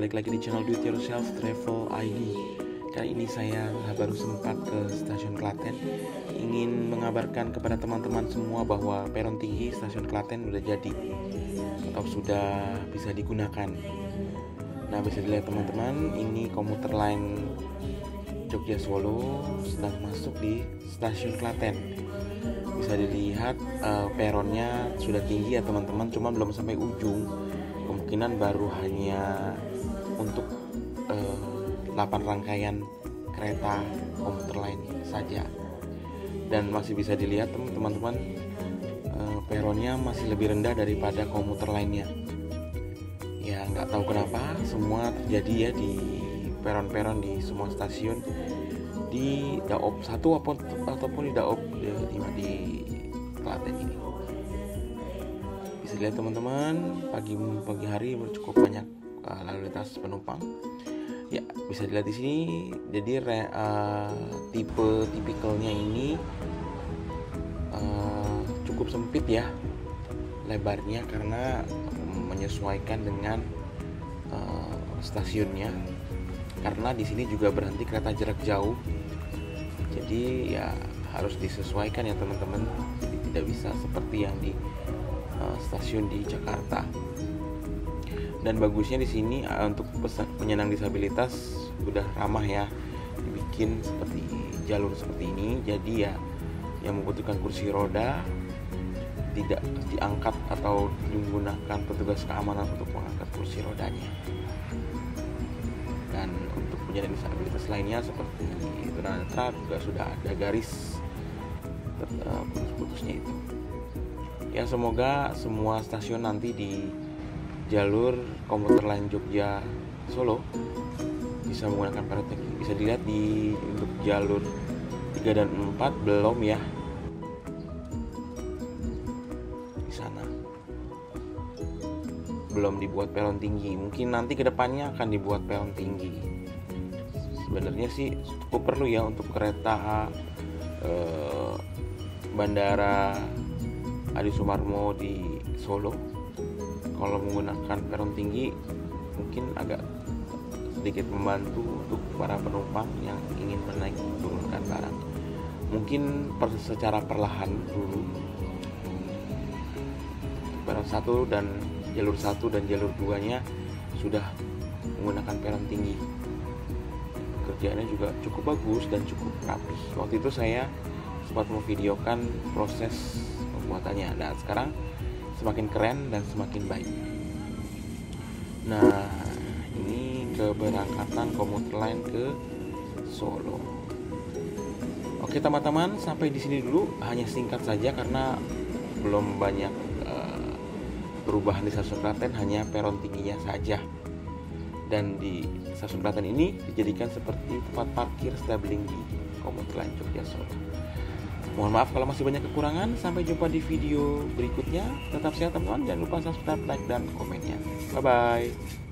balik lagi di channel Do It Yourself Travel ID. Kali ini saya baru sempat ke stasiun Klaten, ingin mengabarkan kepada teman-teman semua bahwa peron tinggi stasiun Klaten sudah jadi atau sudah bisa digunakan. Nah, bisa dilihat teman-teman, ini komuter lain Jogja Solo sedang masuk di stasiun Klaten. Bisa dilihat peronnya sudah tinggi ya teman-teman, cuma belum sampai ujung. Kemungkinan baru hanya untuk 8 rangkaian kereta komuter lain saja. Dan masih bisa dilihat teman-teman, peronnya masih lebih rendah daripada komuter lainnya. Ya nggak tahu kenapa semua terjadi ya di peron-peron di semua stasiun, di Daop 1 ataupun di Daop 5 di Klaten ini. Bisa dilihat teman-teman, pagi hari cukup banyak lalu lintas penumpang. Ya, bisa dilihat di sini. Jadi tipikalnya ini cukup sempit ya lebarnya, karena menyesuaikan dengan stasiunnya. Karena di sini juga berhenti kereta jarak jauh. Jadi ya harus disesuaikan ya teman-teman. Jadi tidak bisa seperti yang di stasiun di Jakarta. Dan bagusnya di sini untuk penyandang disabilitas udah ramah ya, dibikin seperti jalur seperti ini. Jadi ya yang membutuhkan kursi roda tidak diangkat atau digunakan petugas keamanan untuk mengangkat kursi rodanya. Dan untuk penyandang disabilitas lainnya seperti tunanetra juga sudah ada garis putus-putusnya itu. Ya, semoga semua stasiun nanti di jalur komuter lain Jogja Solo bisa menggunakan peron tinggi. Bisa dilihat untuk jalur 3 dan 4 belum ya. Di sana belum dibuat peron tinggi. Mungkin nanti kedepannya akan dibuat peron tinggi. Sebenarnya sih cukup perlu ya untuk kereta bandara Adi Sumarmo di Solo. Kalau menggunakan peron tinggi mungkin agak sedikit membantu untuk para penumpang yang ingin menaik turunkan barang. Mungkin secara perlahan dulu peron 1 dan jalur 1 dan jalur 2-nya sudah menggunakan peron tinggi. Kerjaannya juga cukup bagus dan cukup rapi. Waktu itu saya sempat memvideokan proses pembuatannya. Nah, sekarang semakin keren dan semakin baik. Nah, ini keberangkatan komuter lain ke Solo. Oke teman-teman, sampai di sini dulu, hanya singkat saja karena belum banyak perubahan di stasiun Klaten, hanya peron tingginya saja. Dan di stasiun Klaten ini dijadikan seperti tempat parkir stabling di komuter lain Jogja Solo. Mohon maaf kalau masih banyak kekurangan. Sampai jumpa di video berikutnya. Tetap sehat teman-teman. Jangan lupa subscribe, like, dan komennya. Bye-bye.